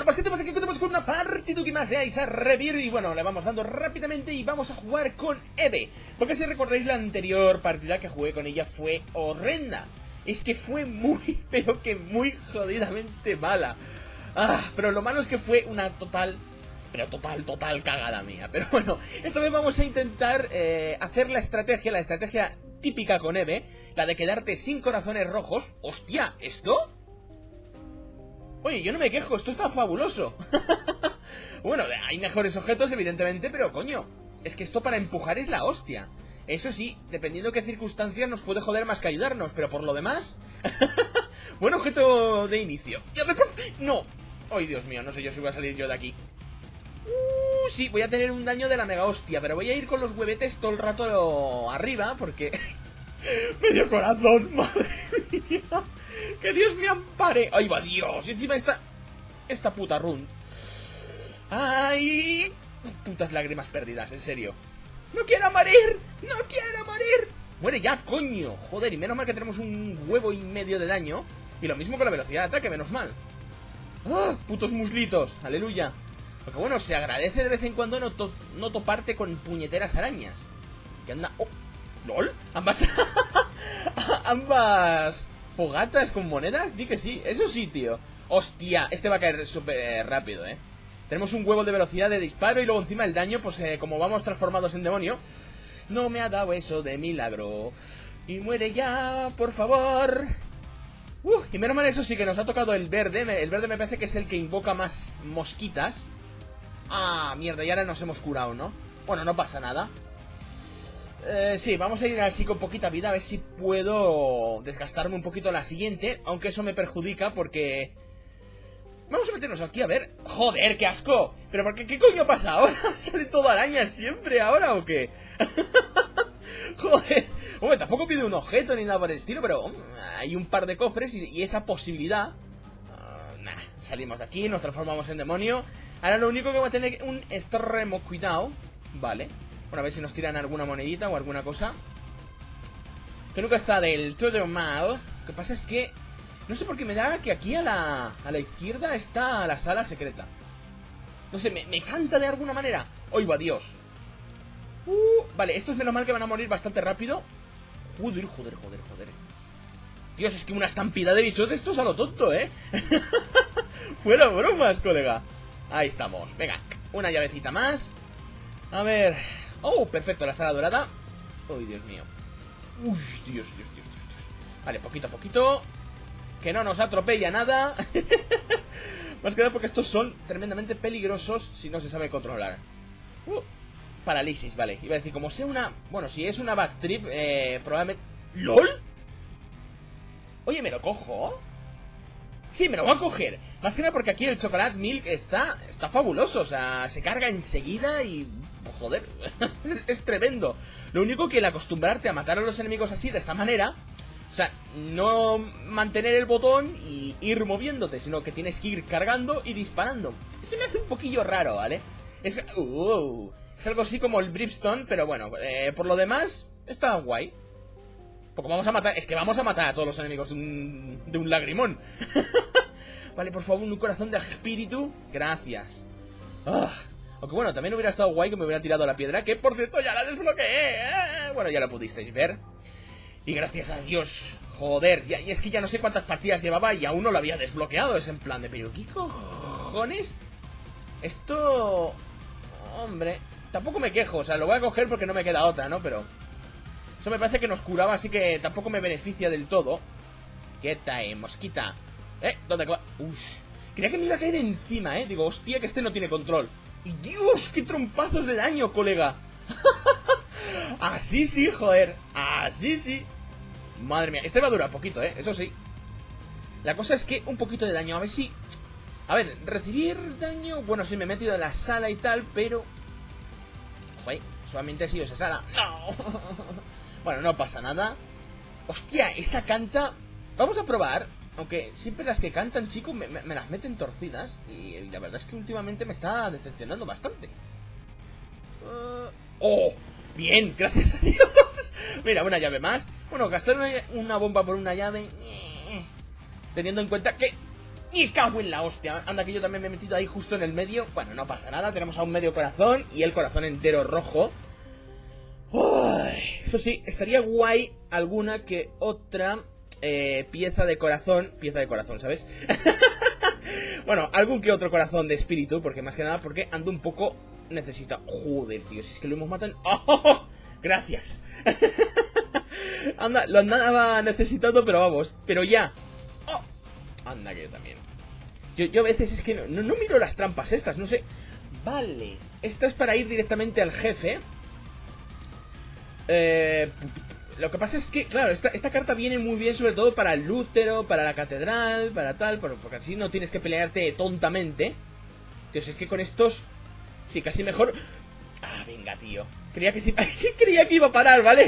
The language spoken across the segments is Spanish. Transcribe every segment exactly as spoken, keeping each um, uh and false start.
Bueno, pues que tenemos aquí, contamos con una partiduki más de Ace Revir. Y bueno, le vamos dando rápidamente y vamos a jugar con Eve. Porque si recordáis, la anterior partida que jugué con ella fue horrenda. Es que fue muy, pero que muy jodidamente mala. Ah, pero lo malo es que fue una total, pero total, total cagada mía. Pero bueno, esta vez vamos a intentar eh, hacer la estrategia, la estrategia típica con Eve. La de quedarte sin corazones rojos. ¡Hostia! ¿Esto? Oye, yo no me quejo, esto está fabuloso. Bueno, hay mejores objetos, evidentemente, pero coño, es que esto para empujar es la hostia. Eso sí, dependiendo de qué circunstancias nos puede joder más que ayudarnos, pero por lo demás... Buen objeto de inicio. ¡No! ¡Ay, Dios mío! No sé yo si voy a salir yo de aquí. Uh, sí, voy a tener un daño de la mega hostia, pero voy a ir con los huevetes todo el rato arriba, porque... ¡Medio corazón! ¡Madre mía! ¡Que Dios me ampare! ¡Ay, va Dios! Y encima esta... Esta puta run. ¡Ay! Putas lágrimas perdidas, en serio. ¡No quiero morir! ¡No quiero morir! ¡Muere ya, coño! Joder, y menos mal que tenemos un huevo y medio de daño. Y lo mismo con la velocidad de ataque, menos mal. ¡Ah! ¡Putos muslitos! ¡Aleluya! Porque bueno, se agradece de vez en cuando no, to no toparte con puñeteras arañas. Que anda... ¡Oh! ¿Lol? Ambas... Ambas... ¿Fogatas con monedas? Di que sí, eso sí, tío. Hostia, este va a caer súper rápido, eh. Tenemos un huevo de velocidad de disparo y luego encima el daño, pues eh, como vamos transformados en demonio. No me ha dado eso de milagro. Y muere ya, por favor. Uh, y menos mal, eso sí que nos ha tocado el verde. El verde me parece que es el que invoca más mosquitas. Ah, mierda, y ahora nos hemos curado, ¿no? Bueno, no pasa nada. Eh, sí, vamos a ir así con poquita vida, a ver si puedo desgastarme un poquito la siguiente, aunque eso me perjudica porque... Vamos a meternos aquí, a ver... ¡Joder, qué asco! ¿Pero por qué, qué coño pasa ahora? ¿Sale todo araña siempre ahora o qué? Joder, hombre, tampoco pide un objeto ni nada por el estilo, pero hombre, hay un par de cofres y, y esa posibilidad... Uh, nah, salimos de aquí, nos transformamos en demonio. Ahora lo único que voy a tener un extremo cuidado, vale... Bueno, a ver si nos tiran alguna monedita o alguna cosa. Que nunca está del todo mal. Lo que pasa es que... No sé por qué me da que aquí a la, a la izquierda está la sala secreta. No sé, me, me canta de alguna manera. ¡Oiga, Dios! Uh, vale, esto es menos mal que van a morir bastante rápido. Joder, joder, joder, joder. Dios, es que una estampida de bichos de estos a lo tonto, ¿eh? Fuera bromas, colega. Ahí estamos. Venga, una llavecita más. A ver... Oh, perfecto, la sala dorada. Uy, Dios mío. Uy, Dios, Dios, Dios, Dios, Dios. Vale, poquito a poquito. Que no nos atropella nada. Más que nada porque estos son tremendamente peligrosos si no se sabe controlar. Uh, parálisis, vale. Iba a decir, como sea una... Bueno, si es una backtrip, eh, probablemente... ¿LOL? Oye, ¿me lo cojo? Sí, me lo voy a coger. Más que nada porque aquí el chocolate milk está, está fabuloso. O sea, se carga enseguida y... Joder, es, es tremendo. Lo único que el acostumbrarte a matar a los enemigos así, de esta manera... O sea, no mantener el botón y ir moviéndote, sino que tienes que ir cargando y disparando. Esto me hace un poquillo raro, ¿vale? Es, uh, es algo así como el Brimstone, pero bueno, eh, por lo demás, está guay. Porque vamos a matar, es que vamos a matar a todos los enemigos de un, de un lagrimón. Vale, por favor, un corazón de espíritu. Gracias. Ah, aunque bueno, también hubiera estado guay que me hubiera tirado la piedra, que por cierto ya la desbloqueé. ¿eh? Bueno, ya lo pudisteis ver. Y gracias a Dios, joder, ya, y es que ya no sé cuántas partidas llevaba y aún no lo había desbloqueado. Es en plan de, pero ¿qué cojones? Esto... Hombre, tampoco me quejo, o sea, lo voy a coger porque no me queda otra, ¿no? Pero... Eso me parece que nos curaba, así que tampoco me beneficia del todo. Quieta, eh, mosquita. ¿Eh? ¿Dónde va? Uff. Creía que me iba a caer encima, ¿eh? Digo, hostia, que este no tiene control. Y Dios, qué trompazos de daño, colega. Así sí, joder. Así sí. Madre mía, este va a durar poquito, ¿eh? Eso sí. La cosa es que un poquito de daño, a ver si... A ver, recibir daño... Bueno, sí, me he metido en la sala y tal, pero... Joder, solamente ha sido esa sala. ¡No! Bueno, no pasa nada. Hostia, esa canta... Vamos a probar. Aunque siempre las que cantan, chicos, me, me, me las meten torcidas. Y, y la verdad es que últimamente me está decepcionando bastante. Uh... ¡Oh! Bien, gracias a Dios. Mira, una llave más. Bueno, gastar una, una bomba por una llave, teniendo en cuenta que... ¡Y cago en la hostia! Anda que yo también me he metido ahí justo en el medio. Bueno, no pasa nada, tenemos a un medio corazón y el corazón entero rojo. Uy, eso sí, estaría guay alguna que otra eh, pieza de corazón. Pieza de corazón, ¿sabes? Bueno, algún que otro corazón de espíritu, porque más que nada porque ando un poco necesitado. Joder, tío, si es que lo hemos matado en... ¡Oh! Gracias. Anda, lo andaba necesitando, pero vamos, pero ya. ¡Oh! Anda que yo también. Yo, yo a veces es que no, no, no miro las trampas estas, no sé. Vale, esta es para ir directamente al jefe. Eh, lo que pasa es que, claro, esta, esta carta viene muy bien sobre todo para el útero, para la catedral, para tal, porque así no tienes que pelearte tontamente. Tío, es que con estos... Sí, casi mejor... Ah, venga, tío. Creía que sí... Creía que iba a parar, ¿vale?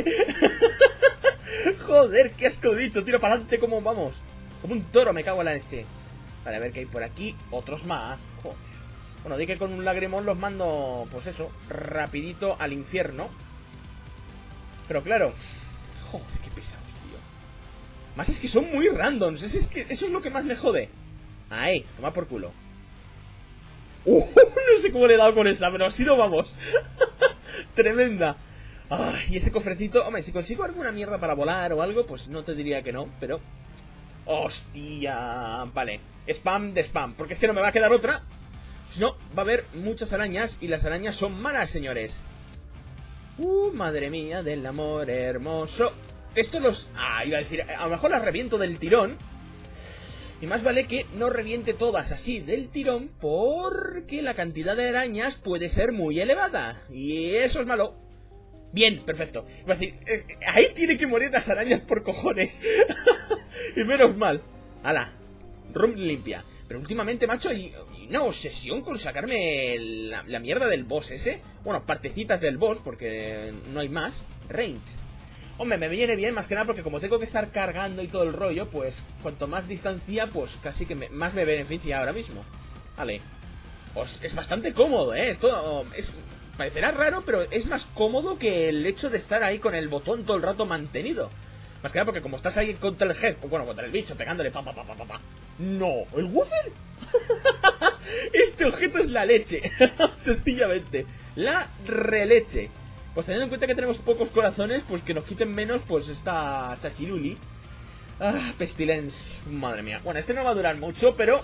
Joder, qué asco dicho. Tiro para adelante como vamos. Como un toro, me cago en la leche. Vale, a ver qué hay por aquí. Otros más. Joder. Bueno, di que con un lagrimón los mando, pues eso, rapidito al infierno. Pero claro, joder, qué pesados, tío. Más es que son muy randoms. Es, es que eso es lo que más me jode. Ahí, toma por culo. Uh, no sé cómo le he dado con esa, pero ha sido, vamos. Tremenda. Ay, y ese cofrecito, hombre, si consigo alguna mierda para volar o algo, pues no te diría que no, pero... Hostia, vale. Spam de spam, porque es que no me va a quedar otra. Si no, va a haber muchas arañas y las arañas son malas, señores. Uh, madre mía del amor hermoso. Esto los... Ah, iba a decir, a lo mejor las reviento del tirón. Y más vale que no reviente todas así del tirón, porque la cantidad de arañas puede ser muy elevada. Y eso es malo. Bien, perfecto. Iba a decir, eh, ahí tiene que morir las arañas por cojones. Y menos mal. Hala, room limpia. Pero últimamente, macho, hay una obsesión con sacarme la, la mierda del boss ese. Bueno, partecitas del boss, porque no hay más. Range. Hombre, me viene bien más que nada porque como tengo que estar cargando y todo el rollo, pues cuanto más distancia, pues casi que me, más me beneficia ahora mismo. Vale. Pues es bastante cómodo, ¿eh? Esto es, parecerá raro, pero es más cómodo que el hecho de estar ahí con el botón todo el rato mantenido. Más que nada porque como estás ahí contra el head, bueno, contra el bicho, pegándole pa pa pa pa pa pa. ¡No! ¿El Woofer? Este objeto es la leche. Sencillamente. La releche. Pues teniendo en cuenta que tenemos pocos corazones, pues que nos quiten menos, pues esta chachiruli. Ah, pestilence. Madre mía. Bueno, este no va a durar mucho, pero...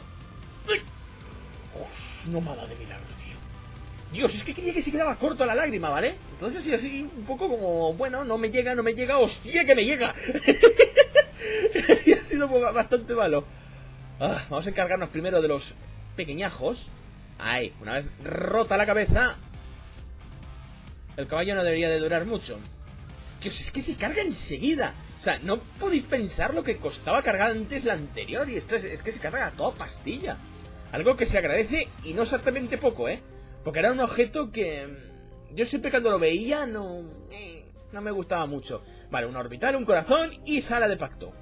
Uf, no me ha dado de milagro, tío. Dios, es que creía que se quedaba corto la lágrima, ¿vale? Entonces así, así, un poco como... Bueno, no me llega, no me llega. ¡Hostia, que me llega! Y ha sido bastante malo. Ah, vamos a encargarnos primero de los pequeñajos. Ahí, una vez rota la cabeza... El caballo no debería de durar mucho. Dios, es que se carga enseguida. O sea, no podéis pensar lo que costaba cargar antes la anterior. Y esto es, es que se carga a toda pastilla. Algo que se agradece y no exactamente poco, ¿eh? Porque era un objeto que... Yo siempre cuando lo veía no... Eh, no me gustaba mucho. Vale, un orbital, un corazón y sala de pacto.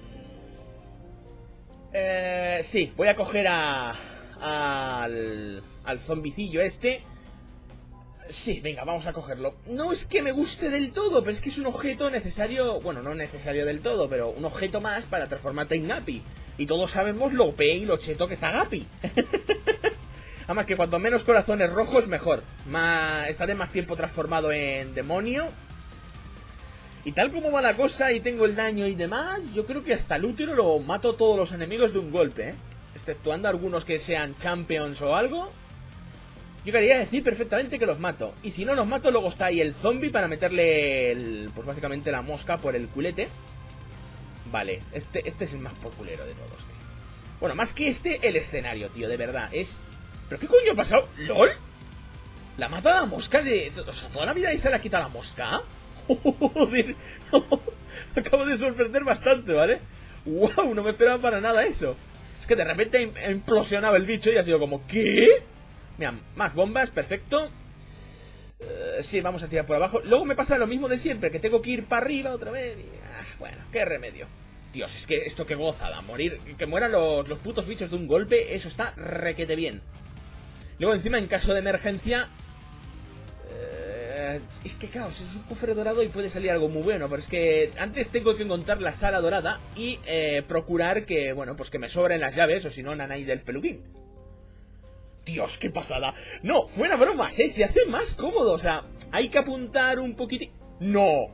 Eh, sí, voy a coger a... Al... Al zombicillo este... Sí, venga, vamos a cogerlo. No es que me guste del todo, pero es que es un objeto necesario... Bueno, no necesario del todo, pero un objeto más para transformarte en Gappy. Y todos sabemos lo O P y lo cheto que está Gappy. Además que cuanto menos corazones rojos, mejor. Más... Estaré más tiempo transformado en demonio. Y tal como va la cosa y tengo el daño y demás, yo creo que hasta el útero lo mato todos los enemigos de un golpe, ¿eh? Exceptuando algunos que sean champions o algo... Yo quería decir perfectamente que los mato. Y si no los mato, luego está ahí el zombie para meterle, el, pues básicamente la mosca por el culete. Vale, este, este es el más populero de todos, tío. Bueno, más que este, el escenario, tío, de verdad. Es... ¿Pero qué coño ha pasado? ¿LOL? ¿La mata la mosca de...? O sea, ¿toda la vida ahí se la quita la mosca? Joder. Me acabo de sorprender bastante, ¿vale? ¡Wow! No me esperaba para nada eso. Es que de repente ha implosionado el bicho y ha sido como... ¿Qué? Mira, más bombas, perfecto. uh, Sí, vamos a tirar por abajo. Luego me pasa lo mismo de siempre, que tengo que ir para arriba otra vez y, ah, bueno, qué remedio. Dios, es que esto qué gozada. Morir, que mueran los, los putos bichos de un golpe. Eso está requete bien. Luego encima, en caso de emergencia, uh, es que claro, si es un cofre dorado y puede salir algo muy bueno, pero es que antes tengo que encontrar la sala dorada y eh, procurar que, bueno, pues que me sobren las llaves, o si no, nanay del peluquín. Dios, qué pasada. No, fuera bromas, eh, se hace más cómodo, o sea, hay que apuntar un poquitín. ¡No!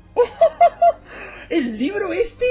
¿El libro este?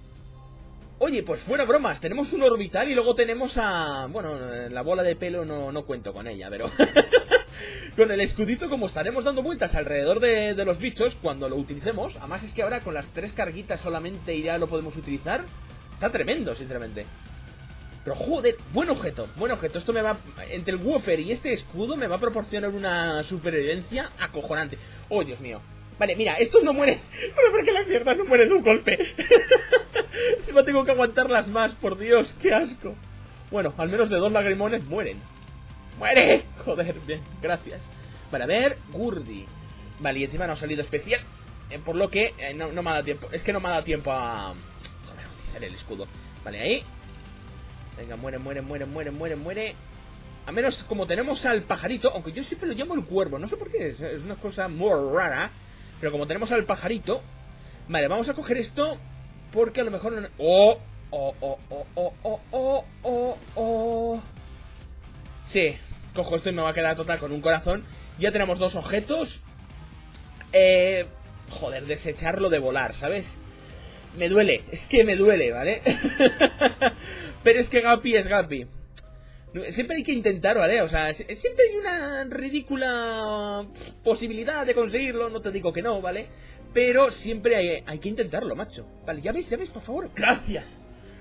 Oye, pues fuera bromas, tenemos un orbital y luego tenemos a... Bueno, la bola de pelo no, no cuento con ella, pero... Con el escudito, como estaremos dando vueltas alrededor de, de los bichos cuando lo utilicemos. Además es que ahora con las tres carguitas solamente ya lo podemos utilizar. Está tremendo, sinceramente. Pero joder, buen objeto, buen objeto. Esto me va... Entre el woofer y este escudo me va a proporcionar una supervivencia acojonante. Oh, Dios mío. Vale, mira, estos no mueren. Bueno, porque las mierdas no mueren de un golpe. Encima tengo que aguantarlas más, por Dios, qué asco. Bueno, al menos de dos lagrimones mueren. ¡Muere! Joder, bien, gracias. Vale, a ver, Gurdi. Vale, y encima no ha salido especial, eh, por lo que eh, no, no me ha dado tiempo. Es que no me ha dado tiempo a... Joder, a utilizar el escudo. Vale, ahí. Venga, muere, muere, muere, muere, muere, muere. A menos como tenemos al pajarito, aunque yo siempre lo llamo el cuervo, no sé por qué, es, es una cosa muy rara. Pero como tenemos al pajarito... Vale, vamos a coger esto, porque a lo mejor... No... ¡Oh! ¡Oh, oh, oh, oh, oh, oh, oh, oh! Sí, cojo esto y me va a quedar total con un corazón. Ya tenemos dos objetos. Eh... Joder, desecharlo de volar, ¿sabes? Me duele, es que me duele, ¿vale? Pero es que Gapi es Gapi. Siempre hay que intentar, ¿vale? O sea, siempre hay una ridícula posibilidad de conseguirlo. No te digo que no, ¿vale? Pero siempre hay, hay que intentarlo, macho. Vale, ya ves, ya ves, por favor. ¡Gracias!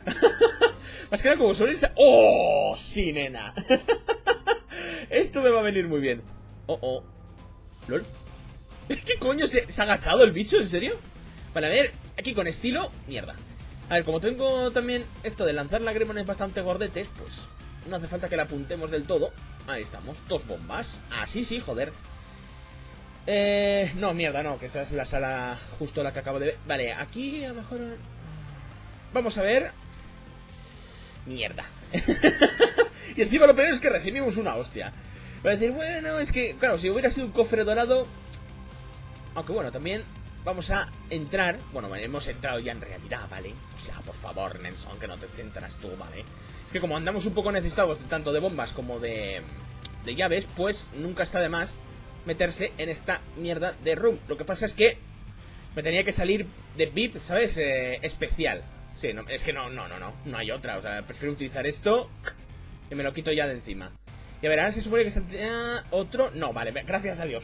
Más que nada como suelen ser... ¡Oh! Sí, nena. Esto me va a venir muy bien. Oh, oh. ¿Lol? ¿Qué coño? ¿Se, ¿Se ha agachado el bicho? ¿En serio? Vale, a ver, aquí con estilo... Mierda. A ver, como tengo también esto de lanzar lagrimones bastante gordetes, pues... No hace falta que la apuntemos del todo. Ahí estamos, dos bombas. Así sí, joder. Eh... No, mierda, no, que esa es la sala justo la que acabo de ver. Vale, aquí a lo mejor... Vamos a ver... Mierda. Y encima lo peor es que recibimos una hostia. Va a decir, bueno, es que... Claro, si hubiera sido un cofre dorado... Aunque bueno, también vamos a entrar... Bueno, hemos entrado ya en realidad, ¿vale? O sea, por favor, Nelson, que no te centras tú, ¿vale? Es que como andamos un poco necesitados tanto de bombas como de, de llaves, pues nunca está de más meterse en esta mierda de room. Lo que pasa es que me tenía que salir de V I P, ¿sabes? Eh, especial. Sí, no, es que no, no, no, no, no hay otra. O sea, prefiero utilizar esto y me lo quito ya de encima. Y a ver, ahora se supone que saldría otro... No, vale, gracias a Dios.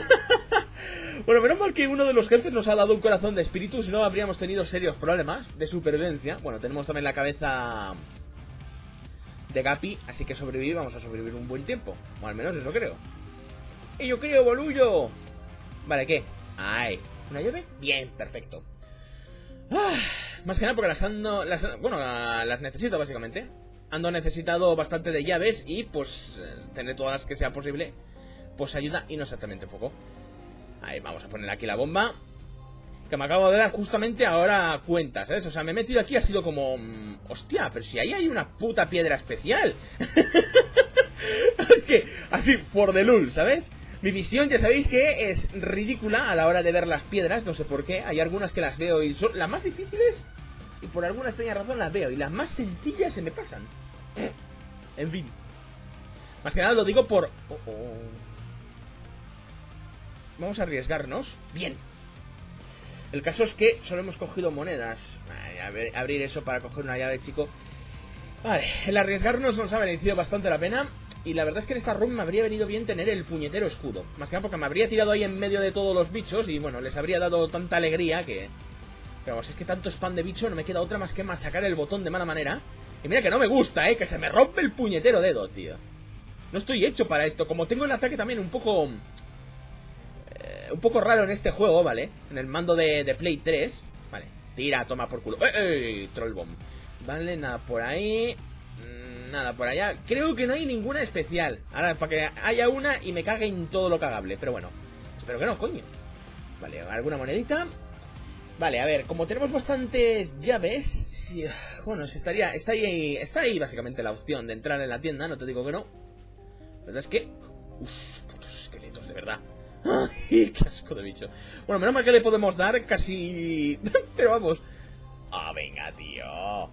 Bueno, menos mal que uno de los jefes nos ha dado un corazón de espíritu, si no habríamos tenido serios problemas de supervivencia. Bueno, tenemos también la cabeza de Gapi, así que sobrevivir, vamos a sobrevivir un buen tiempo. O al menos eso creo. ¡Y yo creo, bolullo! Vale, ¿qué? ¡Ay! ¿Una llave? Bien, perfecto. Ah, más que nada porque las ando... Las, bueno, las necesito básicamente. Ando necesitado bastante de llaves y pues tener todas las que sea posible pues ayuda y no exactamente poco. Ahí, vamos a poner aquí la bomba que me acabo de dar justamente ahora cuenta, ¿sabes? O sea, me he metido aquí, ha sido como... Hostia, pero si ahí hay una puta piedra especial. Es que, así, for the lul, ¿sabes? Mi visión, ya sabéis que es ridícula a la hora de ver las piedras, no sé por qué. Hay algunas que las veo y son las más difíciles y por alguna extraña razón las veo y las más sencillas se me pasan. En fin. Más que nada lo digo por... Oh, oh. Vamos a arriesgarnos. Bien. El caso es que solo hemos cogido monedas. Vale, a ver, abrir eso para coger una llave, chico. Vale, el arriesgarnos nos ha merecido bastante la pena. Y la verdad es que en esta run me habría venido bien tener el puñetero escudo. Más que nada porque me habría tirado ahí en medio de todos los bichos y bueno, les habría dado tanta alegría que... Pero vamos, es que tanto spam de bicho no me queda otra más que machacar el botón de mala manera. Y mira que no me gusta, eh, que se me rompe el puñetero dedo, tío. No estoy hecho para esto. Como tengo el ataque también un poco... Eh, un poco raro en este juego, ¿vale? En el mando de, de Play tres. Vale, tira, toma por culo. ¡Eh, eh! Troll bomb. Vale, nada por ahí. Nada por allá. Creo que no hay ninguna especial. Ahora, para que haya una y me cague en todo lo cagable. Pero bueno, espero que no, coño. Vale, alguna monedita. Vale, a ver, como tenemos bastantes llaves, sí, bueno, estaría, está ahí, está ahí básicamente la opción de entrar en la tienda, no te digo que no. La verdad es que... Uff, putos esqueletos, de verdad. ¡Ay, qué asco de bicho! Bueno, menos mal que le podemos dar casi... Pero vamos... ¡Ah, oh, venga, tío!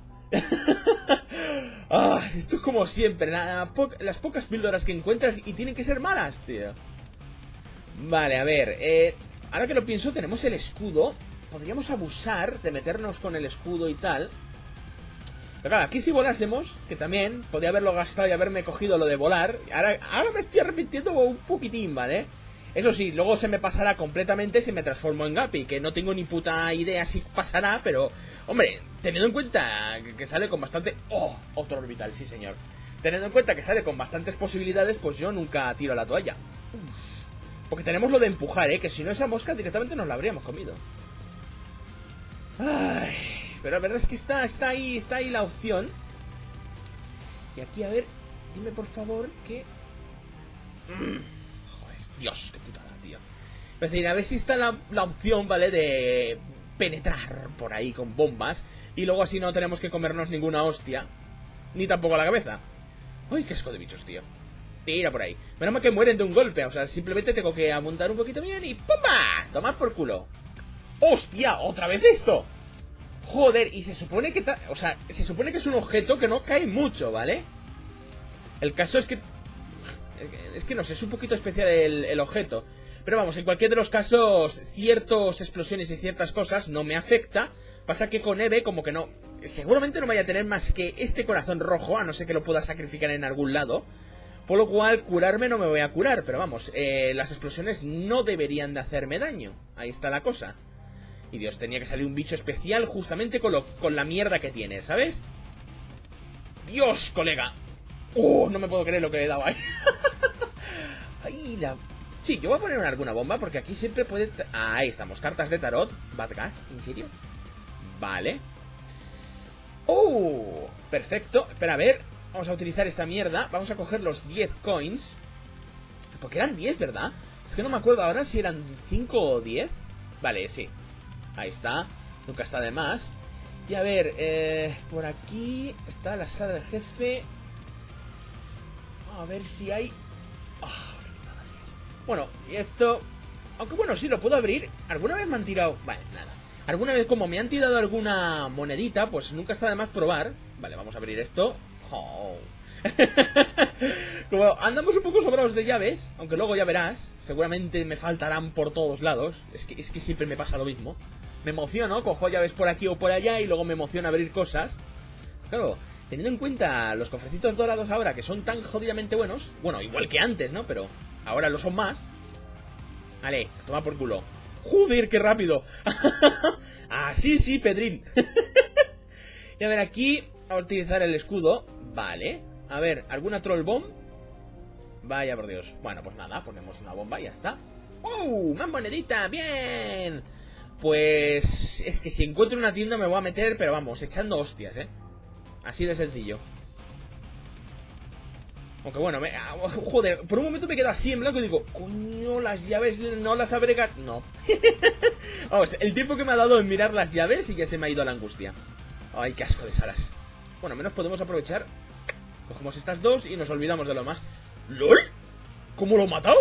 Ah, esto es como siempre, la po las pocas píldoras que encuentras y tienen que ser malas, tío. Vale, a ver, eh, ahora que lo pienso, tenemos el escudo. Podríamos abusar de meternos con el escudo y tal. Pero claro, aquí si volásemos, que también podría haberlo gastado y haberme cogido lo de volar. Ahora, ahora me estoy arrepintiendo un poquitín, ¿vale? Eso sí, luego se me pasará completamente si me transformo en Guppy, que no tengo ni puta idea si pasará, pero... Hombre, teniendo en cuenta que sale con bastante... ¡Oh! Otro orbital, sí señor. Teniendo en cuenta que sale con bastantes posibilidades, pues yo nunca tiro la toalla. Uf. Porque tenemos lo de empujar, ¿eh? Que si no esa mosca directamente nos la habríamos comido. Ay, pero la verdad es que está, está ahí, está ahí la opción. Y aquí, a ver, dime por favor que... Mm. Dios, qué putada, tío. Es decir, a ver si está la, la opción, ¿vale? De penetrar por ahí con bombas. Y luego así no tenemos que comernos ninguna hostia. Ni tampoco la cabeza. Uy, qué asco de bichos, tío. Tira por ahí. Menos mal que mueren de un golpe. O sea, simplemente tengo que amontar un poquito bien y ¡pumba! Tomar por culo. ¡Hostia! ¿Otra vez esto? Joder, y se supone que... O sea, se supone que es un objeto que no cae mucho, ¿vale? El caso es que... Es que no sé, es un poquito especial el, el objeto. Pero vamos, en cualquier de los casos, ciertas explosiones y ciertas cosas no me afecta. Pasa que con Eve como que no... Seguramente no vaya a tener más que este corazón rojo, a no ser que lo pueda sacrificar en algún lado. Por lo cual, curarme no me voy a curar. Pero vamos, eh, las explosiones no deberían de hacerme daño. Ahí está la cosa. Y Dios, tenía que salir un bicho especial justamente con, lo, con la mierda que tiene, ¿sabes? Dios, colega. ¡Oh! No me puedo creer lo que le he dado ahí. Ahí la... Sí, yo voy a poner alguna bomba porque aquí siempre puede... Ah, ahí estamos, cartas de tarot. Bad gas, ¿en serio? Vale. ¡Oh! Perfecto. Espera, a ver. Vamos a utilizar esta mierda. Vamos a coger los diez coins. Porque eran diez, ¿verdad? Es que no me acuerdo ahora si eran cinco o diez. Vale, sí. Ahí está. Nunca está de más. Y a ver, eh, por aquí está la sala del jefe. A ver si hay... Oh, qué putada, tío. Bueno, y esto... Aunque bueno, sí, lo puedo abrir. ¿Alguna vez me han tirado...? Vale, nada. Alguna vez como me han tirado alguna monedita, pues nunca está de más probar. Vale, vamos a abrir esto. Oh. Como andamos un poco sobrados de llaves, aunque luego ya verás, seguramente me faltarán por todos lados. Es que, es que siempre me pasa lo mismo. Me emociono, cojo llaves por aquí o por allá y luego me emociona abrir cosas. Claro... Teniendo en cuenta los cofrecitos dorados ahora, que son tan jodidamente buenos. Bueno, igual que antes, ¿no? Pero ahora lo son más. Vale, toma por culo. ¡Joder, qué rápido! Ah, sí, sí, Pedrín. Y a ver, aquí a utilizar el escudo. Vale. A ver, ¿alguna troll bomb? Vaya por Dios. Bueno, pues nada, ponemos una bomba y ya está. ¡Uh! ¡Más monedita! ¡Bien! Pues... Es que si encuentro una tienda me voy a meter, pero vamos, echando hostias, ¿eh? Así de sencillo. Aunque bueno, me, joder, por un momento me quedo así en blanco y digo, coño, las llaves no las abrega... No. Vamos, el tiempo que me ha dado en mirar las llaves y ya se me ha ido a la angustia. Ay, qué asco de salas. Bueno, al menos podemos aprovechar. Cogemos estas dos y nos olvidamos de lo más. ¿Lol? ¿Cómo lo he matado?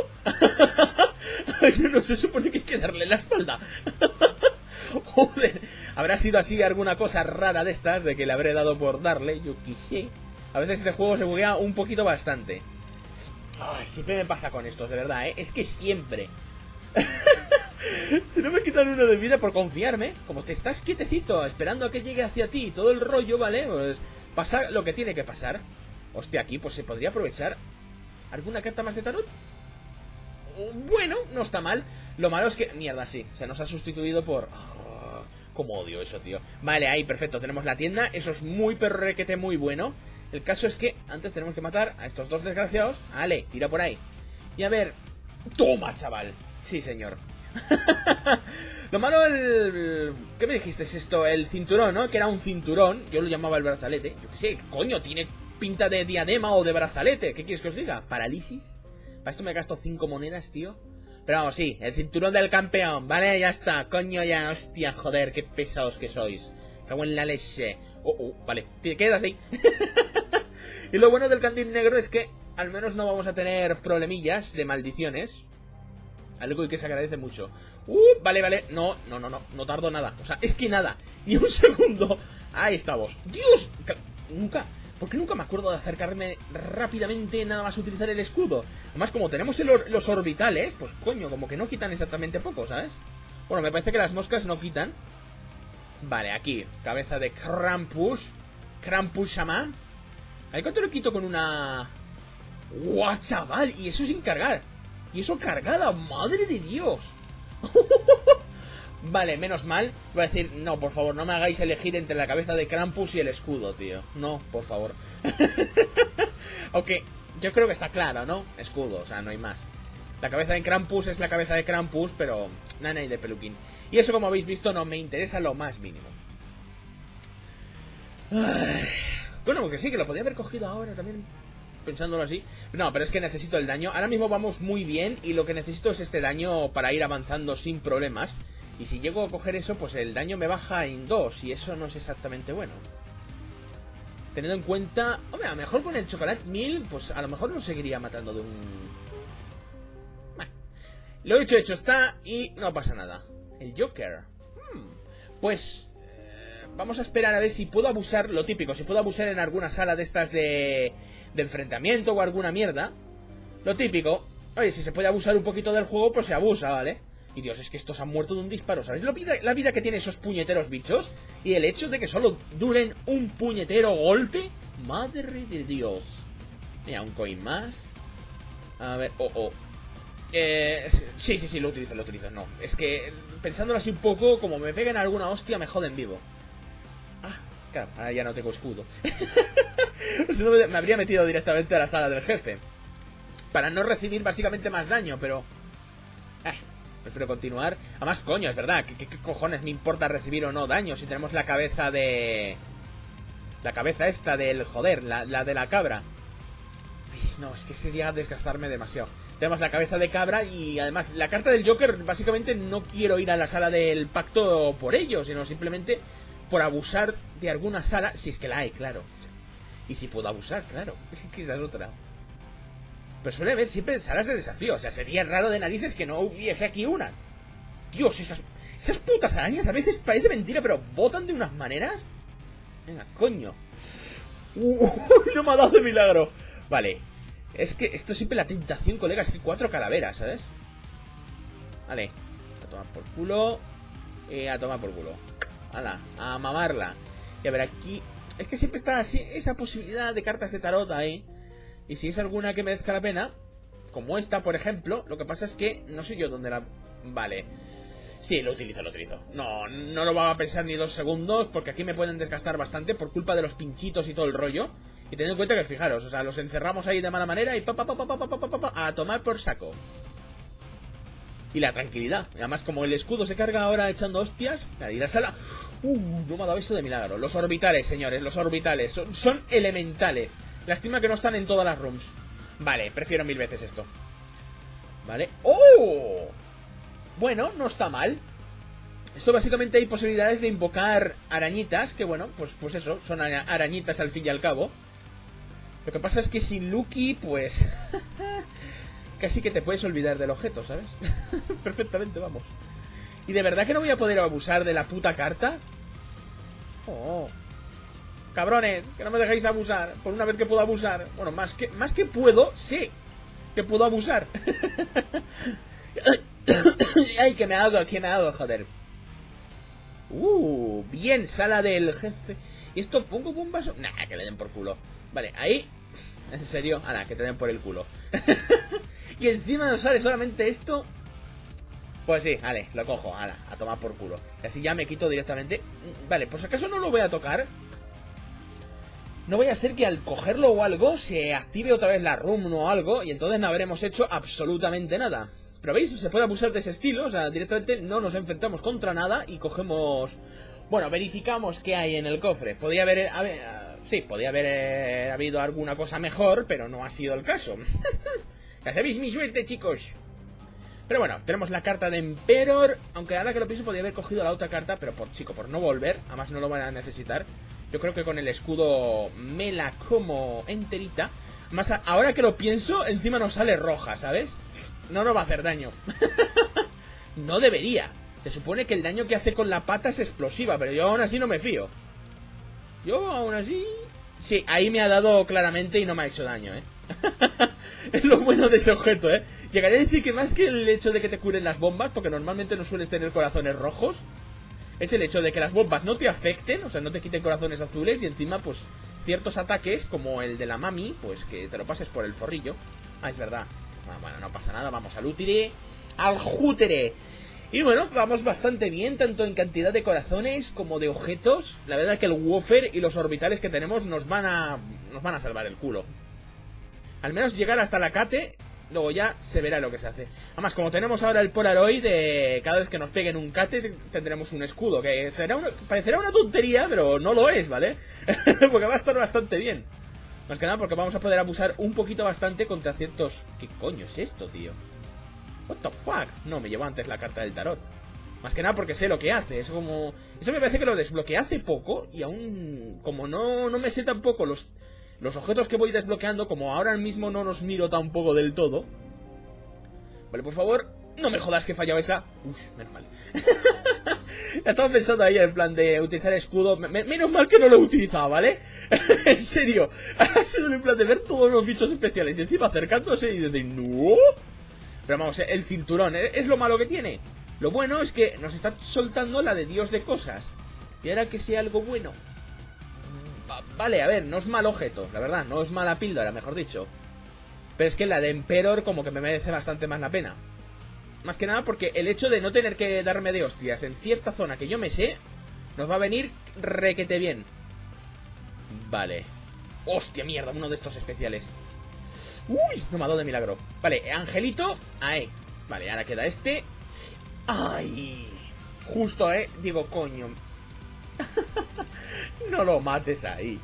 No se supone que hay que darle la espalda. Joder, habrá sido así alguna cosa rara de estas, de que le habré dado por darle, yo quise. A veces este juego se buguea un poquito bastante. Ay, siempre me pasa con estos, de verdad, ¿eh? Es que siempre. Si no me quitan uno de vida por confiarme, como te estás quietecito esperando a que llegue hacia ti y todo el rollo, ¿vale? Pues pasa lo que tiene que pasar. Hostia, aquí pues se podría aprovechar. ¿Alguna carta más de tarot? Bueno, no está mal. Lo malo es que... Mierda, sí. Se nos ha sustituido por... Oh, cómo odio eso, tío. Vale, ahí, perfecto. Tenemos la tienda. Eso es muy perrequete, muy bueno. El caso es que antes tenemos que matar a estos dos desgraciados. Vale, tira por ahí. Y a ver... Toma, chaval. Sí, señor. Lo malo, el... ¿Qué me dijiste es esto? El cinturón, ¿no? Que era un cinturón. Yo lo llamaba el brazalete. Yo qué sé, coño, tiene pinta de diadema o de brazalete. ¿Qué quieres que os diga? ¿Parálisis? Para esto me gasto cinco monedas, tío. Pero vamos, sí, el cinturón del campeón. Vale, ya está, coño ya, hostia, joder, qué pesados que sois. Cago en la leche. Oh, oh, vale, te quedas ahí. Y lo bueno del candil negro es que al menos no vamos a tener problemillas de maldiciones. Algo que se agradece mucho. Uh, vale, vale. No, no, no, no. No tardo nada. O sea, es que nada. Ni un segundo. Ahí estamos. ¡Dios! Nunca... ¿Por qué nunca me acuerdo de acercarme rápidamente nada más utilizar el escudo? Además, como tenemos el or los orbitales, pues coño, como que no quitan exactamente poco, ¿sabes? Bueno, me parece que las moscas no quitan. Vale, aquí, cabeza de Krampus. Krampus Shaman. ¿Hay cuánto lo quito con una...? ¡Guau, chaval! Y eso sin cargar. Y eso cargada, madre de Dios. Vale, menos mal. Voy a decir, no, por favor, no me hagáis elegir entre la cabeza de Krampus y el escudo, tío. No, por favor. Ok, yo creo que está claro, ¿no? Escudo, o sea, no hay más. La cabeza de Krampus es la cabeza de Krampus, pero nada de peluquín. Y eso, como habéis visto, no me interesa lo más mínimo. Ay. Bueno, porque sí, que lo podía haber cogido ahora también, pensándolo así. No, pero es que necesito el daño. Ahora mismo vamos muy bien y lo que necesito es este daño para ir avanzando sin problemas. Y si llego a coger eso, pues el daño me baja en dos y eso no es exactamente bueno. Teniendo en cuenta... Hombre, a lo mejor con el Chocolate Mil, pues a lo mejor lo seguiría matando de un... Bueno, lo hecho, hecho está y no pasa nada. El Joker. Hmm. Pues... Eh, vamos a esperar a ver si puedo abusar, lo típico, si puedo abusar en alguna sala de estas de... de enfrentamiento o alguna mierda. Lo típico. Oye, si se puede abusar un poquito del juego, pues se abusa, ¿vale? Y Dios, es que estos han muerto de un disparo, ¿sabéis? La vida, la vida que tienen esos puñeteros bichos. Y el hecho de que solo duren un puñetero golpe. Madre de Dios. Mira, un coin más. A ver, oh, oh. Eh, sí, sí, sí, lo utilizo, lo utilizo. No, es que pensándolo así un poco, como me peguen alguna hostia, me joden vivo. Ah, claro, ahora ya no tengo escudo. Si no, me habría metido directamente a la sala del jefe. Para no recibir básicamente más daño, pero... Eh. Prefiero continuar. Además, coño, es verdad. ¿Qué, qué, qué cojones me importa recibir o no daño si tenemos la cabeza de... La cabeza esta del... Joder, la, la de la cabra. Ay, no, es que sería desgastarme demasiado. Tenemos la cabeza de cabra y además la carta del Joker, básicamente no quiero ir a la sala del pacto por ello, sino simplemente por abusar de alguna sala, si es que la hay, claro. Y si puedo abusar, claro. Que esa es otra. Pero suele haber siempre salas de desafío. O sea, sería raro de narices que no hubiese aquí una. Dios, esas, esas putas arañas a veces parece mentira, pero botan de unas maneras. Venga, coño. Uh, no me ha dado de milagro. Vale. Es que esto es siempre la tentación, colega. Es que cuatro calaveras, ¿sabes? Vale. A tomar por culo. Y a tomar por culo. Hala, a mamarla. Y a ver, aquí... Es que siempre está así esa posibilidad de cartas de tarot ahí. Y si es alguna que merezca la pena, como esta, por ejemplo, lo que pasa es que no sé yo dónde la... Vale. Sí, lo utilizo, lo utilizo. No, no lo va a pensar ni dos segundos, porque aquí me pueden desgastar bastante por culpa de los pinchitos y todo el rollo. Y teniendo en cuenta que, fijaros, o sea, los encerramos ahí de mala manera y pa pa pa pa pa pa pa pa pa a tomar por saco. Y la tranquilidad. Y además, como el escudo se carga ahora echando hostias... Y la sala... Uh, no me ha dado esto de milagro. Los orbitales, señores, los orbitales. Son, son elementales. Lástima que no están en todas las rooms. Vale, prefiero mil veces esto. Vale. ¡Oh! Bueno, no está mal. Esto básicamente hay posibilidades de invocar arañitas. Que bueno, pues, pues eso, son arañitas al fin y al cabo. Lo que pasa es que sin Lucky, pues... casi que te puedes olvidar del objeto, ¿sabes? Perfectamente, vamos. ¿Y de verdad que no voy a poder abusar de la puta carta? Oh... Cabrones, que no me dejéis abusar. Por una vez que puedo abusar. Bueno, más que, más que puedo, sí que puedo abusar. Ay, que me hago, que me hago, joder. Uh, bien, sala del jefe. ¿Y esto pongo bombas? Nah, que le den por culo. Vale, ahí. En serio, ahora, que te den por el culo. Y encima nos sale solamente esto. Pues sí, vale, lo cojo, ala, a tomar por culo. Y así ya me quito directamente. Vale, por si acaso no lo voy a tocar. No vaya a ser que al cogerlo o algo se active otra vez la room o algo y entonces no habremos hecho absolutamente nada. Pero veis, se puede abusar de ese estilo, o sea, directamente no nos enfrentamos contra nada y cogemos... Bueno, verificamos qué hay en el cofre. Podría haber... haber sí, podría haber eh, habido alguna cosa mejor, pero no ha sido el caso. Ya sabéis mi suerte, chicos. Pero bueno, tenemos la carta de Emperor, aunque ahora que lo pienso podría haber cogido la otra carta, pero por chico, por no volver, además no lo van a necesitar. Yo creo que con el escudo me la como enterita. Más ahora que lo pienso, encima nos sale roja, ¿sabes? no nos va a hacer daño. No debería. Se supone que el daño que hace con la pata es explosiva, pero yo aún así no me fío. Yo aún así... Sí, ahí me ha dado claramente y no me ha hecho daño, ¿eh? Es lo bueno de ese objeto, ¿eh? Llegaría a decir que más que el hecho de que te curen las bombas, porque normalmente no sueles tener corazones rojos, es el hecho de que las bombas no te afecten, o sea, no te quiten corazones azules, y encima, pues, ciertos ataques, como el de la mami, pues que te lo pases por el forrillo. Ah, es verdad. Bueno, bueno, no pasa nada, vamos al útile, al jútere. Y bueno, vamos bastante bien, tanto en cantidad de corazones como de objetos. La verdad es que el Woofer y los orbitales que tenemos nos van a nos van a salvar el culo. Al menos llegar hasta la Cate, luego ya se verá lo que se hace. Además, como tenemos ahora el Polaroid, de cada vez que nos peguen un Cate tendremos un escudo, que será una, parecerá una tontería, pero no lo es, ¿vale? Porque va a estar bastante bien. Más que nada porque vamos a poder abusar un poquito bastante contra ciertos... ¿Qué coño es esto, tío? What the fuck? No, me llevó antes la carta del tarot. Más que nada porque sé lo que hace. Es como... Eso me parece que lo desbloqueé hace poco. Y aún... Como no, no me sé tampoco los... Los objetos que voy desbloqueando, como ahora mismo no los miro tampoco del todo. Vale, por favor, no me jodas que he fallado esa. Uf, menos mal. Estaba pensando ahí en plan de utilizar escudo. Me, menos mal que no lo he utilizado, ¿vale? En serio. Ha sido en plan de ver todos los bichos especiales y encima acercándose y decir, no. Pero vamos, el cinturón, es lo malo que tiene. Lo bueno es que nos está soltando la de Dios de cosas. Y ahora que sea algo bueno. Vale, a ver, no es mal objeto, la verdad, no es mala píldora, mejor dicho. Pero es que la de Emperor como que me merece bastante más la pena. Más que nada porque el hecho de no tener que darme de hostias en cierta zona que yo me sé, nos va a venir requete bien. Vale. Hostia, mierda, uno de estos especiales. Uy, no me ha dado de milagro. Vale, Angelito, ahí. Vale, ahora queda este. Ay, justo, eh, digo, coño. No lo mates ahí.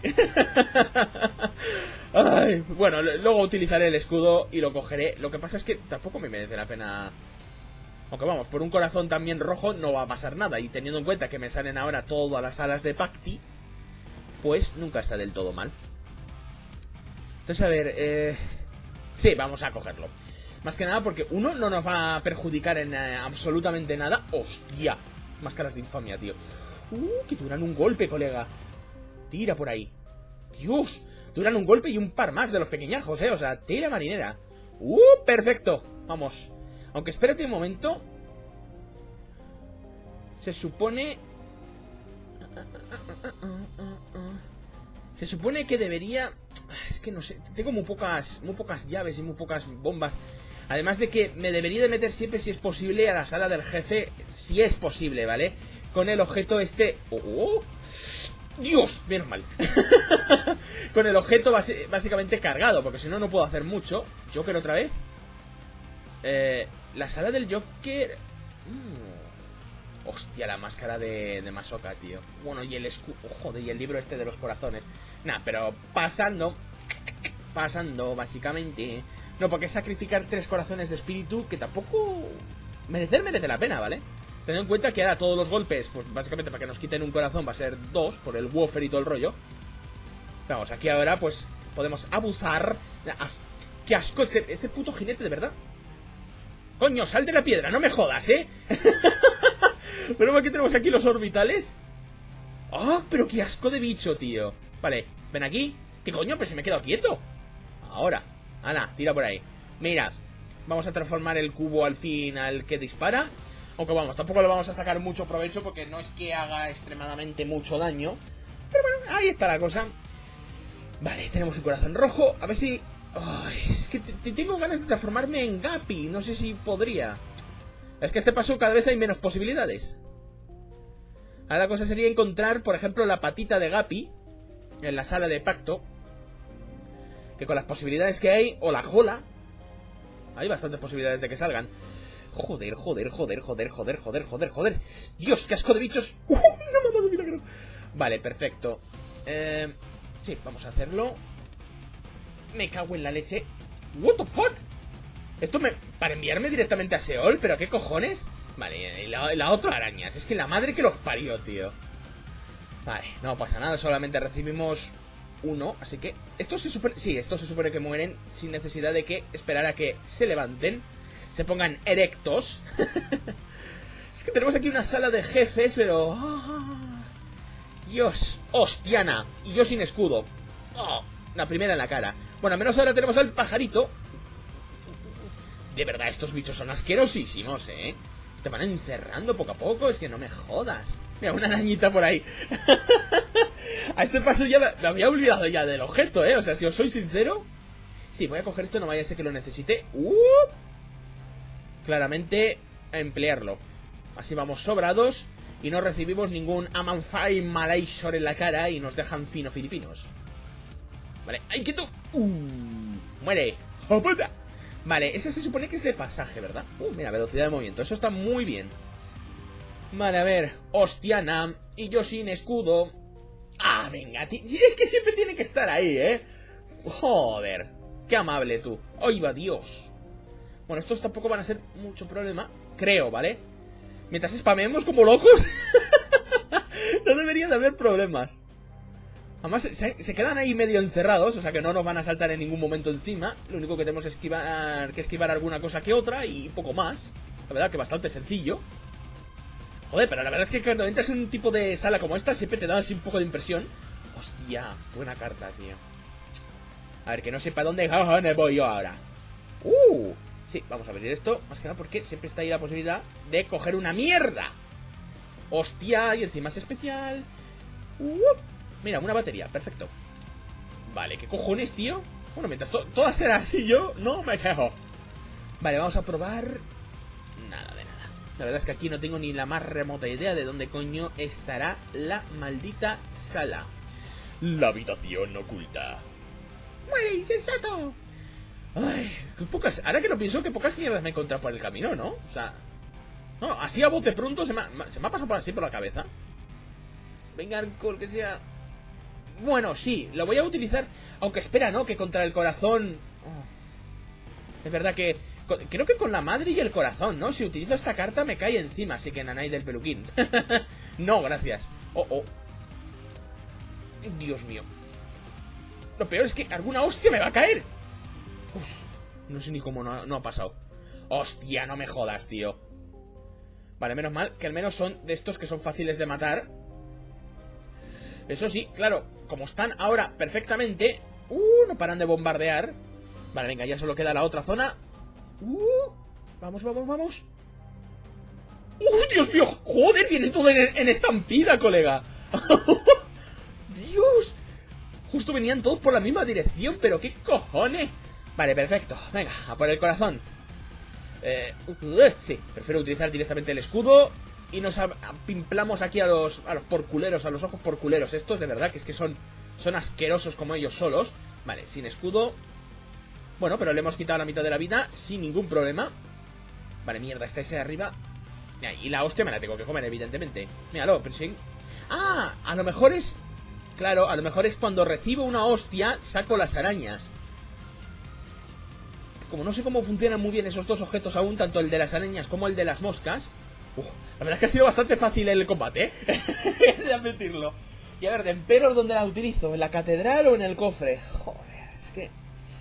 Ay, bueno, luego utilizaré el escudo y lo cogeré. Lo que pasa es que tampoco me merece la pena. Aunque vamos, por un corazón también rojo no va a pasar nada. Y teniendo en cuenta que me salen ahora todas las alas de Pacti, pues nunca está del todo mal. Entonces, a ver, eh... sí, vamos a cogerlo. Más que nada porque uno no nos va a perjudicar en eh, absolutamente nada. ¡Hostia! Máscaras de infamia, tío. Uh, que duran un golpe, colega. Tira por ahí. Dios, duran un golpe y un par más de los pequeñajos, eh. O sea, tira marinera. Uh, perfecto. Vamos. Aunque espérate un momento. Se supone... Se supone que debería... Es que no sé, tengo muy pocas, muy pocas llaves y muy pocas bombas. Además de que me debería de meter siempre, si es posible, a la sala del jefe. Si es posible, ¿vale? Con el objeto este... ¡Oh! oh. ¡Dios! Menos mal. Con el objeto basi básicamente cargado, porque si no, no puedo hacer mucho. Joker otra vez. Eh, la sala del Joker... Mm. Hostia, la máscara de, de Masoka, tío. Bueno, y el escudo... Oh, joder, y el libro este de los corazones. Nah, pero pasando... Pasando, básicamente... No, porque sacrificar tres corazones de espíritu, que tampoco... Merecer merece la pena, ¿vale? Teniendo en cuenta que ahora todos los golpes, pues básicamente para que nos quiten un corazón va a ser dos, por el Woofer y todo el rollo. Vamos, aquí ahora pues podemos abusar. As ¡Qué asco este, este puto jinete, de verdad! ¡Coño, sal de la piedra! ¡No me jodas, eh! Pero aquí tenemos aquí los orbitales. ¡Ah! ¡Pero qué asco de bicho, tío! Vale, ven aquí. ¿Qué coño? Pues se me he quedado quieto. Ahora. Ana, tira por ahí. Mira, vamos a transformar el cubo al fin al que dispara. Aunque vamos, tampoco le vamos a sacar mucho provecho porque no es que haga extremadamente mucho daño. Pero bueno, ahí está la cosa. Vale, tenemos un corazón rojo. A ver si... Ay, es que te tengo ganas de transformarme en Gappy. No sé si podría. Es que a este paso cada vez hay menos posibilidades. Ahora la cosa sería encontrar, por ejemplo, la patita de Gappy en la sala de pacto. Que con las posibilidades que hay, o la jola, hay bastantes posibilidades de que salgan. Joder, joder, joder, joder, joder, joder, joder, joder. Dios, qué asco de bichos. Uh, no me ha dado milagro. Vale, perfecto. Eh, sí, vamos a hacerlo. Me cago en la leche. What the fuck. Esto me... Para enviarme directamente a Seol, pero ¿qué cojones? Vale, y la, la otra arañas. Es que la madre que los parió, tío. Vale, no pasa nada, solamente recibimos uno, así que... Esto se supone... Sí, esto se supone que mueren sin necesidad de que esperar a que se levanten. se pongan erectos. Es que tenemos aquí una sala de jefes, pero... Oh, Dios, hostiana. Y yo sin escudo. Oh, la primera en la cara. Bueno, al menos ahora tenemos al pajarito. De verdad, estos bichos son asquerosísimos, ¿eh? Te van encerrando poco a poco, es que no me jodas. Mira, una arañita por ahí. A este paso ya me había olvidado ya del objeto, ¿eh? O sea, si os soy sincero... Sí, voy a coger esto, no vaya a ser que lo necesite. Uh, claramente, a emplearlo. Así vamos sobrados y no recibimos ningún Amanfai Malayshore en la cara y nos dejan fino filipinos. Vale, ¡ay, quieto! Uh, ¡muere! ¡Oh, puta! Vale, ese se supone que es de pasaje, ¿verdad? Uh, mira, velocidad de movimiento, eso está muy bien. Vale, a ver, hostiana. Y yo sin escudo. Ah, venga, es que siempre tiene que estar ahí, ¿eh? Joder, qué amable tú. ¡Ay, va, Dios! Bueno, estos tampoco van a ser mucho problema, creo, ¿vale? Mientras spamemos como locos, no debería de haber problemas. Además, se, se quedan ahí medio encerrados, o sea que no nos van a saltar en ningún momento encima. Lo único que tenemos es esquivar, que esquivar alguna cosa que otra y poco más. La verdad que bastante sencillo. Joder, pero la verdad es que cuando entras en un tipo de sala como esta, siempre te da así un poco de impresión. Hostia, buena carta, tío. A ver, que no sepa dónde voy yo ahora. Uh, sí, vamos a abrir esto. Más que nada porque siempre está ahí la posibilidad de coger una mierda. Hostia, y encima es especial. Uh, mira, una batería, perfecto. Vale, ¿qué cojones, tío? Bueno, mientras to todas serán así, yo no me quejo. Vale, vamos a probar. Nada de nada. La verdad es que aquí no tengo ni la más remota idea de dónde coño estará la maldita sala. La habitación oculta. ¡Muere, insensato! Ay, qué pocas... Ahora que lo pienso, que pocas mierdas me he encontrado por el camino, ¿no? O sea... No, así a bote pronto se me ha, se me ha pasado por así por la cabeza. Venga, alcohol, que sea... Bueno, sí, lo voy a utilizar. Aunque espera, ¿no? Que contra el corazón... Oh. Es verdad que... Creo que con la madre y el corazón, ¿no? Si utilizo esta carta me cae encima, así que nanay del peluquín. No, gracias. Oh, oh. Dios mío. Lo peor es que alguna hostia me va a caer. Uf, no sé ni cómo no ha, no ha pasado. Hostia, no me jodas, tío. Vale, menos mal que al menos son de estos que son fáciles de matar. Eso sí, claro, como están ahora perfectamente... Uh, no paran de bombardear. Vale, venga, ya solo queda la otra zona. Uh, vamos, vamos, vamos. ¡Uh, Dios mío! ¡Joder! Vienen todos en, en estampida, colega. ¡Dios! Justo venían todos por la misma dirección, pero ¿qué cojones? Vale, perfecto. Venga, a por el corazón. Eh, uh, sí, prefiero utilizar directamente el escudo. Y nos pimplamos aquí a los, a los porculeros, a los ojos porculeros. Estos, de verdad, que es que son, son asquerosos como ellos solos. Vale, sin escudo. Bueno, pero le hemos quitado la mitad de la vida sin ningún problema. Vale, mierda, está ese de arriba. Y la hostia me la tengo que comer, evidentemente. Míralo, pero sí. Ah, a lo mejor es... Claro, a lo mejor es cuando recibo una hostia, saco las arañas. Como no sé cómo funcionan muy bien esos dos objetos aún, tanto el de las arañas como el de las moscas. Uf, la verdad es que ha sido bastante fácil el combate, ¿eh? He de admitirlo. Y a ver, de Emperor, ¿dónde la utilizo? ¿En la catedral o en el cofre? Joder, es que...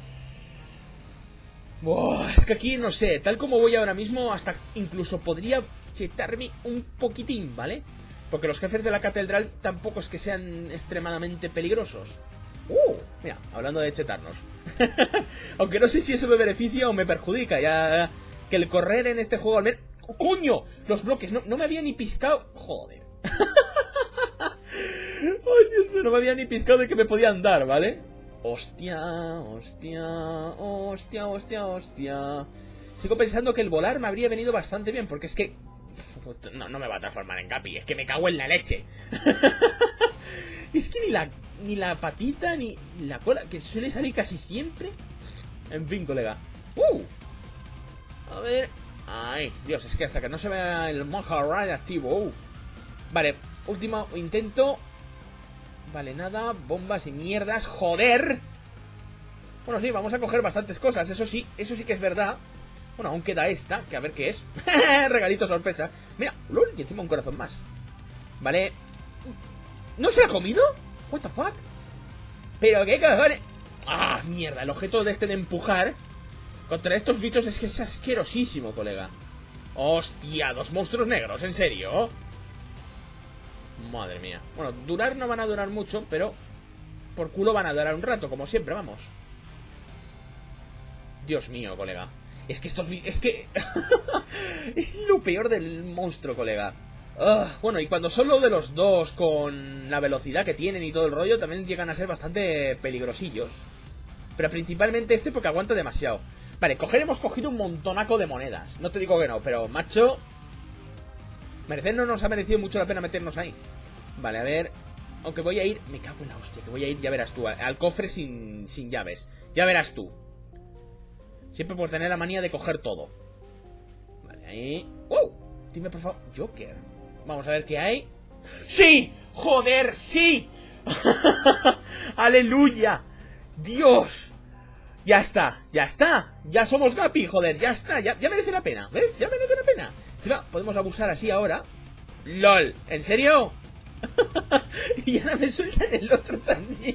Buah, es que aquí, no sé, tal como voy ahora mismo, hasta incluso podría chetarme un poquitín, ¿vale? Porque los jefes de la catedral tampoco es que sean extremadamente peligrosos. Uh, mira, hablando de chetarnos. Aunque no sé si eso me beneficia o me perjudica, ya que el correr en este juego al menos... ¡Coño! Los bloques, no, no me había ni piscado... Joder. Ay, Dios mío, no me había ni piscado de que me podían dar, ¿vale? Hostia, hostia, hostia, hostia, hostia. Sigo pensando que el volar me habría venido bastante bien, porque es que... No, no me va a transformar en Capi, es que me cago en la leche. Es que ni la, ni la patita, ni la cola, que suele salir casi siempre. En fin, colega. Uh. A ver... Ay, Dios, es que hasta que no se vea el Monja Ride activo. Uh. Vale, último intento. Vale, nada, bombas y mierdas, joder. Bueno, sí, vamos a coger bastantes cosas, eso sí, eso sí que es verdad. Bueno, aún queda esta, que a ver qué es. Regalito sorpresa. Mira, lol, y encima un corazón más. Vale. ¿No se la ha comido? What the fuck. Pero qué cojones. Ah, mierda, el objeto de este de empujar Contra estos bichos es que es asquerosísimo, colega. Hostia, dos monstruos negros, ¿en serio? Madre mía. Bueno, durar no van a durar mucho, pero por culo van a durar un rato, como siempre, vamos. Dios mío, colega. Es que estos... Es que... es lo peor del monstruo, colega. Uh, bueno, y cuando son lo de los dos, con la velocidad que tienen y todo el rollo, también llegan a ser bastante peligrosillos. Pero principalmente este porque aguanta demasiado. Vale, coger hemos cogido un montonaco de monedas. No te digo que no, pero, macho... Merecer no nos ha merecido mucho la pena meternos ahí. Vale, a ver... Aunque voy a ir... Me cago en la hostia, que voy a ir, ya verás tú, al, al cofre sin, sin llaves. Ya verás tú. Siempre por tener la manía de coger todo. Vale, ahí... ¡Wow! Dime, por favor... Joker. Vamos a ver qué hay. ¡Sí! ¡Joder, sí! ¡Aleluya! ¡Dios! Ya está, ya está. Ya somos Gapi, joder, ya está. Ya, ya merece la pena, ¿ves? Ya merece la pena. Encima, podemos abusar así ahora. ¡Lol! ¿En serio? Y ahora me sueltan el otro también.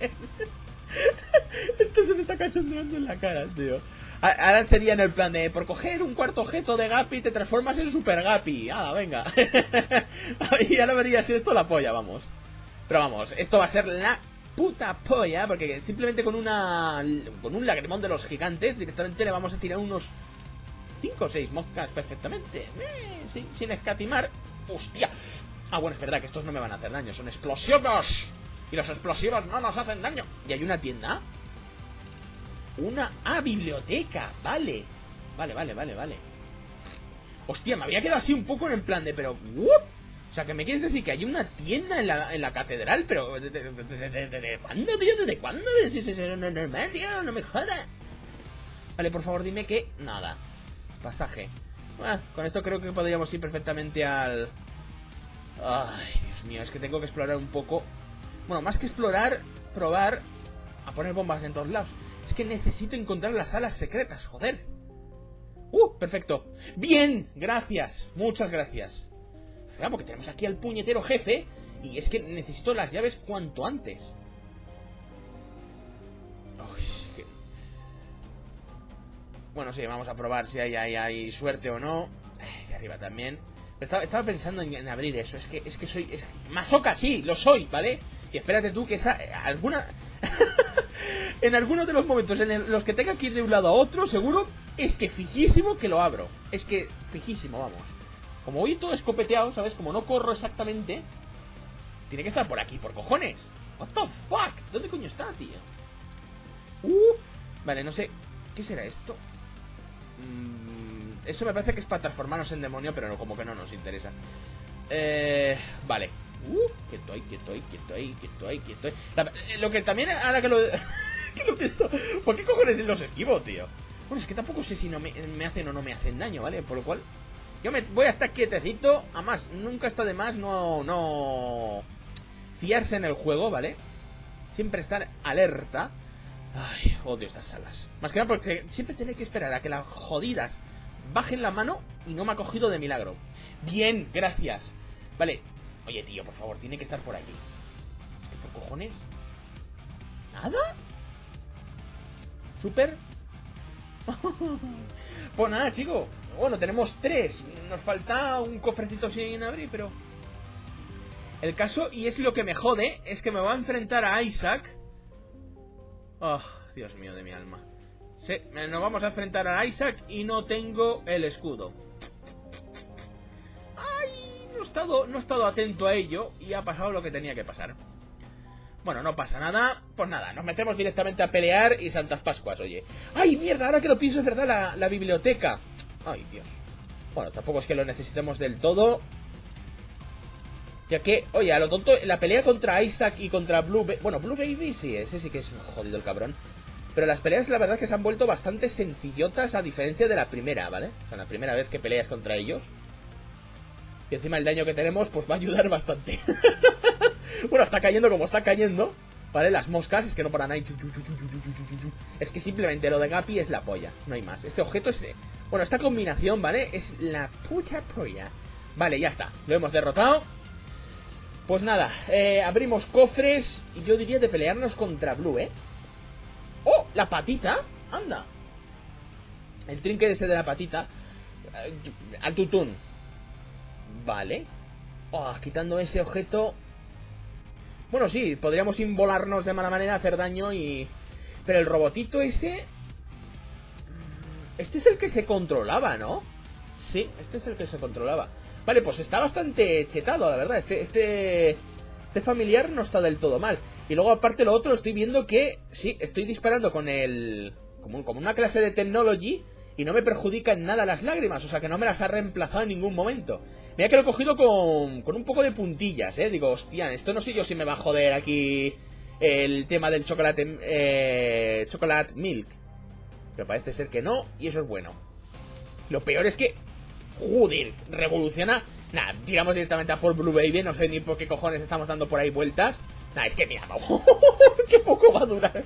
Esto se me está cachondeando en la cara, tío. Ahora sería en el plan de... Por coger un cuarto objeto de Gapi te transformas en Super Gapi. Ah, venga. Y ahora vería si esto la polla, vamos. Pero vamos, esto va a ser la... puta polla, porque simplemente con una con un lagrimón de los gigantes directamente le vamos a tirar unos cinco o seis moscas perfectamente, eh, sí, sin escatimar. ¡Hostia! Ah, bueno, es verdad que estos no me van a hacer daño, son explosivos y los explosivos no nos hacen daño. ¿Y hay una tienda? Una... ah, biblioteca, vale. Vale, vale, vale, vale. Hostia, me había quedado así un poco en plan de, pero... ¿what? O sea, que me quieres decir que hay una tienda en la, en la catedral, pero... ¿De, de, de, de, de, de, de cuándo, tío? ¿Desde cuándo? Si es no, normal, tío, no me jodas. Vale, por favor, dime que... nada. Pasaje. Bueno, con esto creo que podríamos ir perfectamente al... ay, Dios mío, es que tengo que explorar un poco. Bueno, más que explorar, probar a poner bombas en todos lados. Es que necesito encontrar las salas secretas, joder. Uh, perfecto. Bien, gracias, muchas gracias. O sea, porque tenemos aquí al puñetero jefe y es que necesito las llaves cuanto antes. Uy, es que... bueno, sí, vamos a probar si hay, hay, hay suerte o no. Y arriba también. Estaba, estaba pensando en, en abrir eso. Es que, es que soy... Es... Masoca, sí, lo soy, ¿vale? Y espérate tú que esa... alguna... en algunos de los momentos en los que tenga que ir de un lado a otro, seguro, es que fijísimo que lo abro. Es que fijísimo, vamos. Como voy todo escopeteado, ¿sabes? Como no corro exactamente, tiene que estar por aquí, por cojones. What the fuck? ¿Dónde coño está, tío? Uh, vale, no sé. ¿Qué será esto? Mm, eso me parece que es para transformarnos en demonio, pero no, como que no nos interesa. Eh, vale. Uh, quieto ahí, quieto ahí, quieto ahí, quieto ahí, quieto ahí. La, lo que también, ahora que lo... que lo pienso, ¿por qué cojones los esquivo, tío? Bueno, es que tampoco sé si no me, me hacen o no me hacen daño, ¿vale? Por lo cual... yo me voy a estar quietecito. Además, nunca está de más no, no fiarse en el juego, ¿vale? Siempre estar alerta. Ay, odio estas salas. Más que nada porque siempre tenéis que esperar a que las jodidas bajen la mano y no me ha cogido de milagro. Bien, gracias. Vale. Oye, tío, por favor, tiene que estar por aquí. Es que por cojones... ¿nada? ¿Súper? Pues nada, chico. Bueno, tenemos tres. Nos falta un cofrecito sin abrir, pero... el caso, y es lo que me jode, es que me va a enfrentar a Isaac. Oh, Dios mío de mi alma. Sí, nos vamos a enfrentar a Isaac y no tengo el escudo. Ay, no he estado, no he estado atento a ello y ha pasado lo que tenía que pasar. Bueno, no pasa nada. Pues nada, nos metemos directamente a pelear y Santas Pascuas, oye. ¡Ay, mierda! Ahora que lo pienso, es verdad, la, la biblioteca. Ay, Dios. Bueno, tampoco es que lo necesitemos del todo. Ya que, oye, a lo tonto, la pelea contra Isaac y contra Blue Baby... bueno, Blue Baby sí, ese sí que es jodido el cabrón. Pero las peleas, la verdad, que se han vuelto bastante sencillotas a diferencia de la primera, ¿vale? O sea, la primera vez que peleas contra ellos. Y encima el daño que tenemos, pues va a ayudar bastante. Bueno, está cayendo como está cayendo, ¿vale? Las moscas, es que no paran ahí. Es que simplemente lo de Gapi es la polla, no hay más. Este objeto es... bueno, esta combinación, ¿vale? Es la puta polla. Vale, ya está, lo hemos derrotado. Pues nada, eh, abrimos cofres y yo diría de pelearnos contra Blue, ¿eh? ¡Oh! ¡La patita! ¡Anda! El trinket ese de la patita. Al tutún. Vale. Oh, quitando ese objeto. Bueno, sí, podríamos involarnos de mala manera, hacer daño y... Pero el robotito ese... Este es el que se controlaba, ¿no? Sí, este es el que se controlaba. Vale, pues está bastante chetado, la verdad. Este, este, este familiar no está del todo mal. Y luego, aparte, lo otro, estoy viendo que... Sí, estoy disparando con el... Como, como una clase de technology... Y no me perjudica en nada las lágrimas. O sea, que no me las ha reemplazado en ningún momento. Mira que lo he cogido con, con un poco de puntillas, ¿eh? Digo, hostia, esto no sé yo si me va a joder aquí el tema del chocolate... Eh, chocolate milk. Pero parece ser que no, y eso es bueno. Lo peor es que... Joder, revoluciona... Nah, tiramos directamente a por Blue Baby. No sé ni por qué cojones estamos dando por ahí vueltas. Nah, es que mira, qué poco va a durar.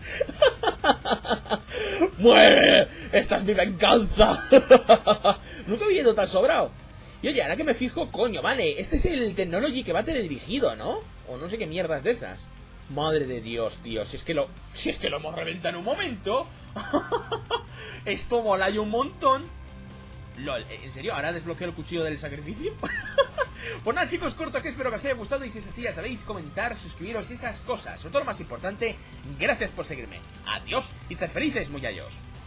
¡Muere! ¡Esta es mi venganza! Nunca había ido tan sobrado. Y oye, ahora que me fijo, coño, vale, este es el Technology que va teledirigido, ¿no? O no sé qué mierdas de esas. Madre de Dios, tío, si es que lo... Si es que lo hemos reventado en un momento. Esto mola y un montón. Lol, ¿en serio? ¿Ahora desbloqueo el cuchillo del sacrificio? Pues nada, chicos, corto, que espero que os haya gustado. Y si es así, ya sabéis, comentar, suscribiros y esas cosas. Sobre todo lo más importante, gracias por seguirme. Adiós y sed felices, muchachos.